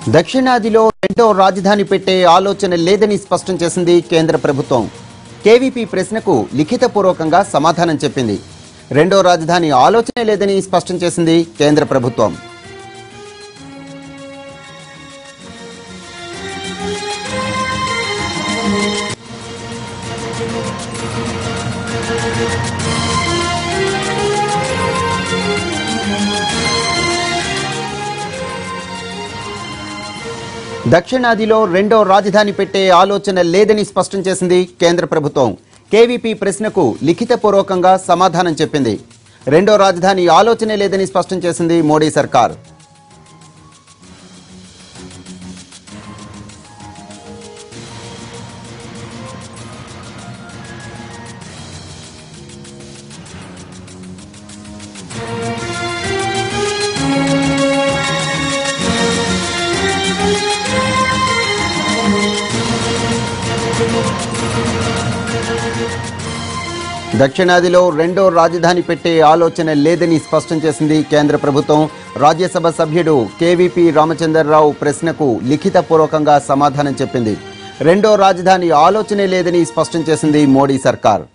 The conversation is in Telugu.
దక్షిణాదిలో రెండో రాజధాని పెట్టే ఆలోచన లేదని స్పష్టం చేసింది కేంద్ర ప్రభుత్వం. కేవీపీ ప్రశ్నకు లిఖితపూర్వకంగా సమాధానం చెప్పింది. రెండో రాజధాని ఆలోచనే లేదని స్పష్టం చేసింది కేంద్ర ప్రభుత్వం. దక్షిణాదిలో రెండో రాజధాని పెట్టే ఆలోచన లేదని స్పష్టం చేసింది కేంద్ర ప్రభుత్వం. కేవీపీ ప్రశ్నకు లిఖితపూర్వకంగా సమాధానం చెప్పింది. రెండో రాజధాని ఆలోచనే లేదని స్పష్టం చేసింది మోడీ సర్కార్. దక్షిణాదిలో రెండో రాజధాని పెట్టే ఆలోచన లేదని స్పష్టం చేసింది కేంద్ర ప్రభుత్వం. రాజ్యసభ సభ్యుడు కేవీపీ రామచంద్రరావు ప్రశ్నకు లిఖితపూర్వకంగా సమాధానం చెప్పింది. రెండో రాజధాని ఆలోచనే లేదని స్పష్టం చేసింది మోడీ సర్కార్.